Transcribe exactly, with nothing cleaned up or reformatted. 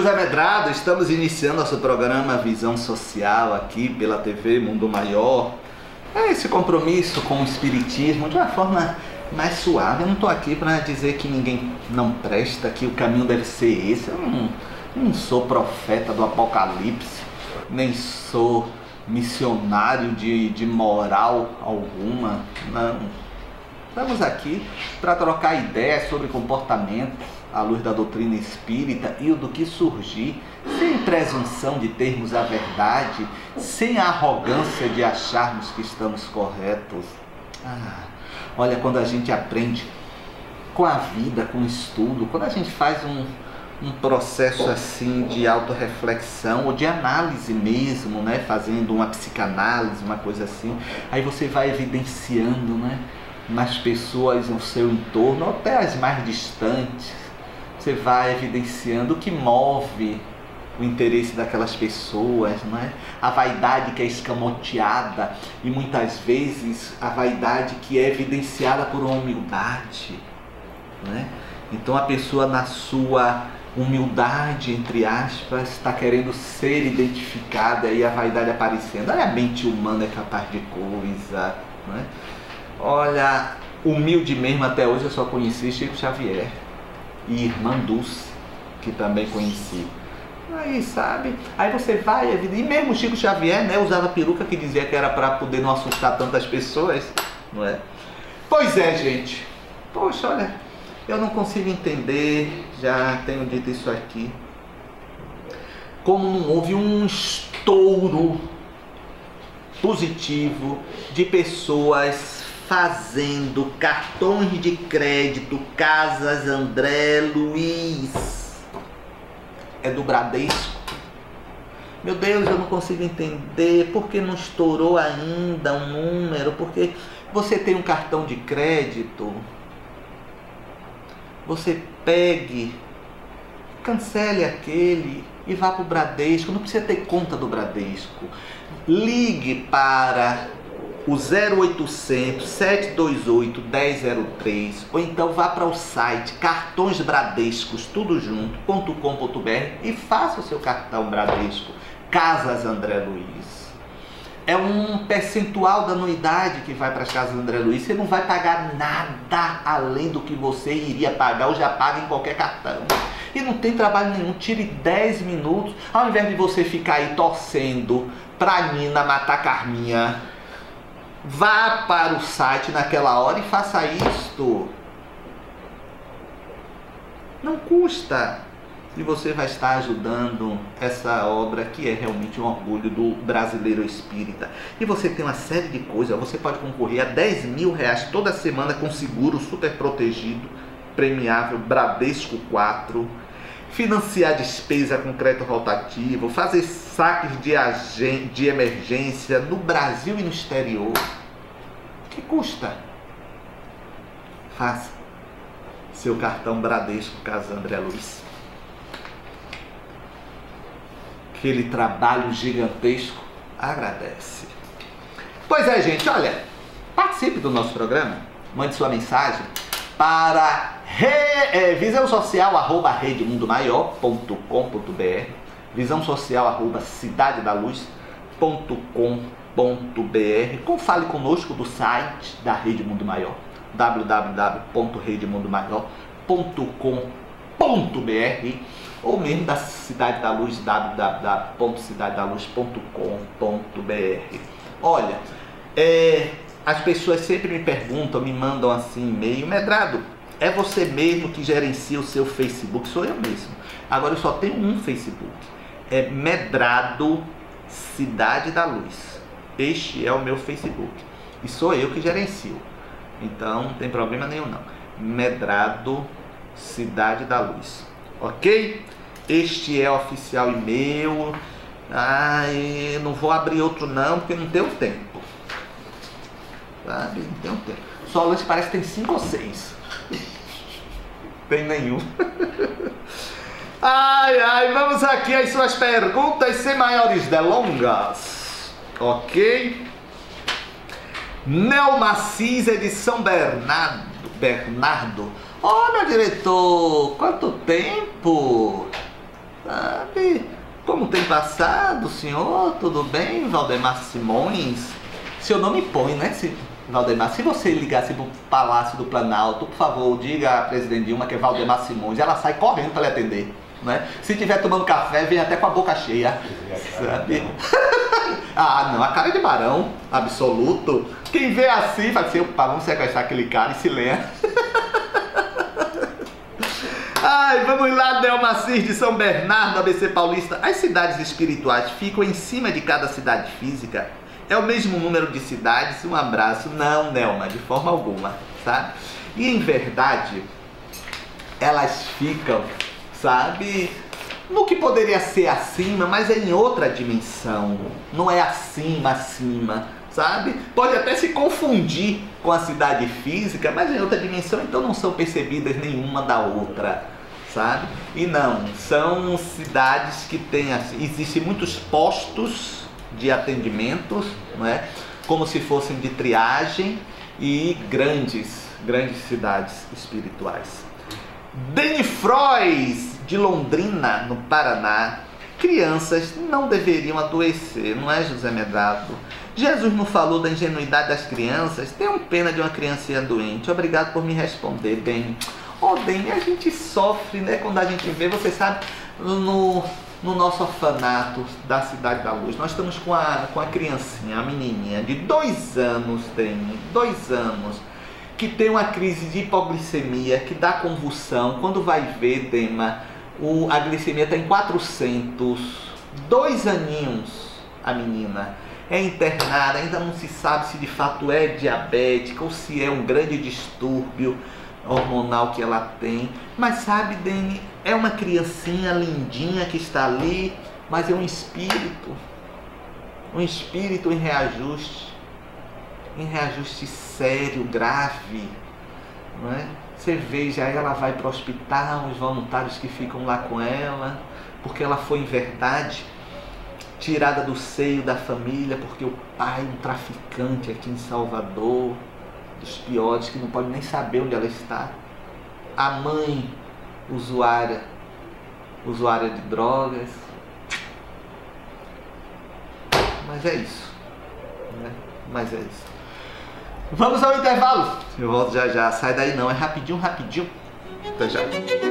José Medrado, estamos iniciando nosso programa Visão Social aqui pela T V Mundo Maior. É esse compromisso com o Espiritismo de uma forma mais suave. Eu não estou aqui para dizer que ninguém não presta, que o caminho deve ser esse. Eu não, não sou profeta do Apocalipse, nem sou missionário de, de moral alguma, não. Estamos aqui para trocar ideias sobre comportamento à luz da doutrina espírita e o do que surgir, sem presunção de termos a verdade, sem a arrogância de acharmos que estamos corretos. Ah, olha, quando a gente aprende com a vida, com o estudo, quando a gente faz um, um processo assim de autorreflexão ou de análise mesmo, né? Fazendo uma psicanálise, uma coisa assim, aí você vai evidenciando, né? Nas pessoas no seu entorno, ou até as mais distantes, você vai evidenciando o que move o interesse daquelas pessoas, não é? A vaidade que é escamoteada e muitas vezes a vaidade que é evidenciada por uma humildade, não é? Então a pessoa, na sua humildade, entre aspas, está querendo ser identificada e a vaidade aparecendo. Olha, a mente humana é capaz de coisa, não é? Olha, humilde mesmo, até hoje eu só conheci Chico Xavier e Irmã Dulce, que também conheci. Aí, sabe? Aí você vai, e mesmo Chico Xavier, né, usava peruca, que dizia que era para poder não assustar tantas pessoas, não é? Pois é, gente. Poxa, olha, eu não consigo entender, já tenho dito isso aqui, como não houve um estouro positivo de pessoas fazendo cartões de crédito Casas André Luiz. É do Bradesco. Meu Deus, eu não consigo entender por que não estourou ainda um número. Porque você tem um cartão de crédito, você pegue, cancele aquele e vá para o Bradesco. Não precisa ter conta do Bradesco. Ligue para o zero oitocentos, sete dois oito, um zero zero três, ou então vá para o site cartões bradescos tudo junto ponto com ponto br e faça o seu cartão Bradesco Casas André Luiz. É um percentual da anuidade que vai para as Casas André Luiz. Você não vai pagar nada além do que você iria pagar ou já paga em qualquer cartão. E não tem trabalho nenhum. Tire dez minutos, ao invés de você ficar aí torcendo pra Nina matar Carminha. Vá para o site naquela hora e faça isto. Não custa. E você vai estar ajudando essa obra que é realmente um orgulho do brasileiro espírita. E você tem uma série de coisas. Você pode concorrer a dez mil reais toda semana com seguro super protegido, premiável Bradesco quatro. Financiar despesa com crédito rotativo, fazer saques de, agen- de emergência no Brasil e no exterior. O que custa? Faça seu cartão Bradesco Casa André Luiz. Aquele trabalho gigantesco agradece. Pois é, gente, olha, participe do nosso programa, mande sua mensagem para Re, é, visão social arroba rede mundo maior ponto com ponto br, visão social arroba cidade da luz ponto com ponto br. Como fale conosco do site da Rede Mundo Maior, w w w ponto rede mundo maior ponto com ponto br, ou mesmo da Cidade da Luz, w w w ponto cidade da luz ponto com ponto br. Olha, é, as pessoas sempre me perguntam, me mandam assim e-mail: Medrado, é você mesmo que gerencia o seu Facebook? Sou eu mesmo. Agora eu só tenho um Facebook. É Medrado Cidade da Luz. Este é o meu Facebook. E sou eu que gerencio. Então não tem problema nenhum não. Medrado Cidade da Luz. Ok? Este é o oficial e-mail. Ai, não vou abrir outro não, porque não tenho tempo. Sabe? Não tenho tempo. Só lance parece que tem cinco ou seis. Tem nenhum. Ai, ai, vamos aqui às suas perguntas sem maiores delongas. Ok? Neomacis é de São Bernardo. Bernardo. Ó, oh, meu diretor, quanto tempo? sabe? Como tem passado, senhor? Tudo bem, Valdemar Simões? Seu nome põe, né, se, Valdemar? Se você ligasse pro Palácio do Planalto, por favor, diga à presidente Dilma que é Valdemar Simões. Ela sai correndo para lhe atender, né? Se estiver tomando café, vem até com a boca cheia, sabe? Ah, não, a cara é de barão, absoluto. Quem vê assim, fala assim, opa, vamos sequestrar aquele cara e se lenha. Ai, vamos lá, Delmacir de São Bernardo, A B C Paulista. As cidades espirituais ficam em cima de cada cidade física? É o mesmo número de cidades? Um abraço. Não, Nelma, de forma alguma, sabe? E em verdade, elas ficam, sabe, no que poderia ser acima, mas é em outra dimensão. Não é acima, acima, sabe? Pode até se confundir com a cidade física, mas em outra dimensão, então não são percebidas nenhuma da outra, sabe? E não, são cidades que têm, assim, existem muitos postos de atendimentos, não é? Como se fossem de triagem, e grandes, grandes cidades espirituais. Deni Frois, de Londrina, no Paraná. Crianças não deveriam adoecer, não é, José Medrado? Jesus não falou da ingenuidade das crianças? Tenham pena de uma criancinha doente. Obrigado por me responder, Deni. Ô, Deni, a gente sofre, né, quando a gente vê, você sabe, no, no nosso orfanato da Cidade da Luz, nós estamos com a, com a criancinha, a menininha de dois anos, Deni, dois anos, que tem uma crise de hipoglicemia, que dá convulsão. Quando vai ver, Dema, o, a glicemia está em quatrocentos, dois aninhos a menina. É internada, ainda não se sabe se de fato é diabética ou se é um grande distúrbio hormonal que ela tem. Mas sabe, Deni, é uma criancinha lindinha que está ali, mas é um espírito, um espírito em reajuste. Em reajuste sério, grave, não é? Você veja, ela vai para o hospital, os voluntários que ficam lá com ela, porque ela foi em verdade tirada do seio da família, porque o pai, um traficante aqui em Salvador, dos piores, que não pode nem saber onde ela está. A mãe, usuária, usuária de drogas. Mas é isso, né? Mas é isso. Vamos ao intervalo. Eu volto já já. Sai daí não, é rapidinho, rapidinho. Até já.